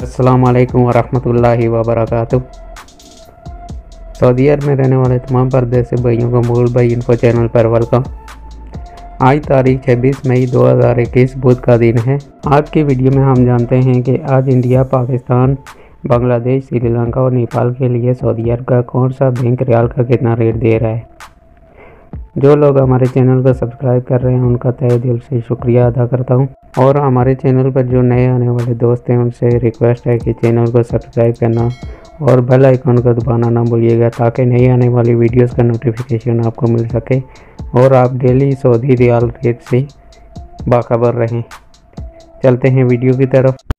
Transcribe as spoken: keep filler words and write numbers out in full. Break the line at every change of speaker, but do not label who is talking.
अस्सलामु अलैकुम वरहमतुल्लाहि वबरकातुह। सऊदी अरब में रहने वाले तमाम परदेसी भाइयों को मूल भाई इन्फो चैनल पर वेलकम। आज तारीख छब्बीस मई दो हज़ार इक्कीस बुध का दिन है। आज की वीडियो में हम जानते हैं कि आज इंडिया, पाकिस्तान, बांग्लादेश, श्रीलंका और नेपाल के लिए सऊदी अरब का कौन सा बैंक रियाल का कितना रेट दे रहा है। जो लोग हमारे चैनल को सब्सक्राइब कर रहे हैं उनका तहे दिल से शुक्रिया अदा करता हूं, और हमारे चैनल पर जो नए आने वाले दोस्त हैं उनसे रिक्वेस्ट है कि चैनल को सब्सक्राइब करना और बेल आइकन को दबाना ना भूलिएगा, ताकि नई आने वाली वीडियोस का नोटिफिकेशन आपको मिल सके और आप डेली सऊदी रियाल रेट से बाखबर रहें। चलते हैं वीडियो की तरफ।